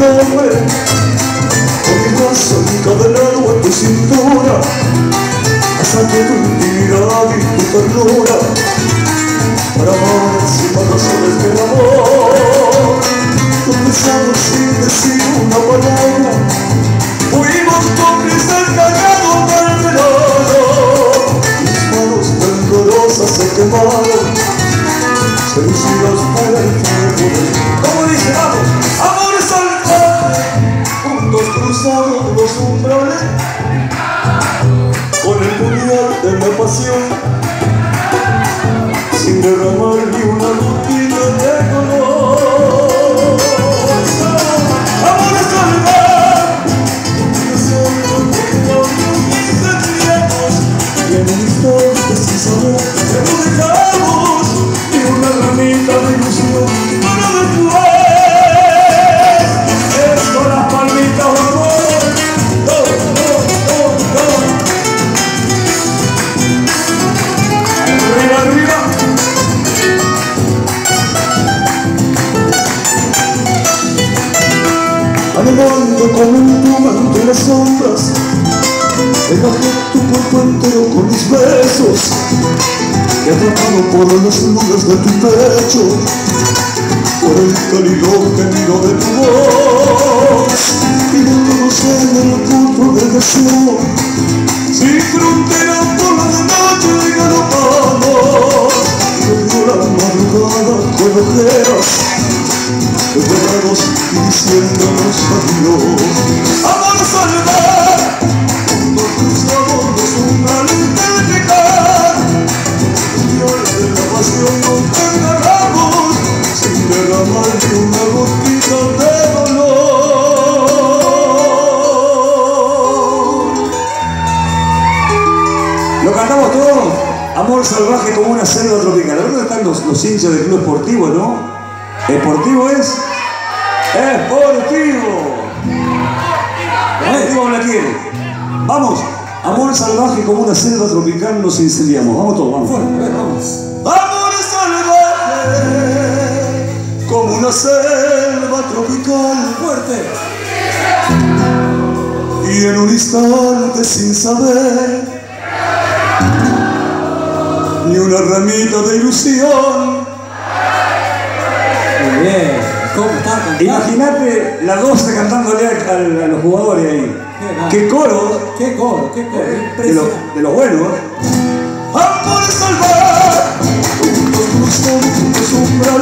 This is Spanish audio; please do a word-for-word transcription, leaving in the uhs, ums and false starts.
nombre, con mi brazo encadenado en tu cintura, hasta que tu intimidad y tu ternura, para amar encima los soles del amor, nos besamos sin decir una palabra, fuimos cómplices callados del verano, mis manos temblorosas se quemaron, seducidas por el fuego del... ¿Cómo dice? Vamos, amor salvaje, juntos cruzamos los umbrales, con el puñal de la pasión, sin derramar ni una gotita de color. Amor salvaje, combinación con mis sentimientos, y en un instante sin saber que no dejamos ni una ramita de ilusión. Pero después es con las palmitas de amor. No, no, no, no. Arriba, arriba. Anhelando como un pluma entre las sombras, encajé tu cuerpo entero con mis besos, y atrapado por las nubes de tu pecho, por el cálido gemido de tu voz, y de todos en el punto del deseo, sin frontera por la noche galopamos, desde la madrugada con ojeras, desvelados y diciéndonos adiós. Amor salvaje, juntos cruzamos los umbrales del pecar, de la pasión nos engarramos, sin derramar ni una gotita de dolor. ¿Lo cantamos todos? Amor salvaje como una selva tropical. ¿Dónde están los, los hinchas del club esportivo, no? ¿Esportivo es? ¡Esportivo! ¿Esportivo la quiere? Vamos. Amor salvaje como una selva tropical nos incendiamos. Vamos todos, vamos. Fuerte, vamos. Amor salvaje como una selva tropical. Fuerte. Y en un instante sin saber ni una ramita de ilusión. Muy bien. ¿Cómo está cantando? Imagínate la doce cantándole a, a, a los jugadores ahí. Qué, qué coro. Qué coro, qué coro. De los de lo buenos. Amor salvaje, juntos cruzamos los umbrales.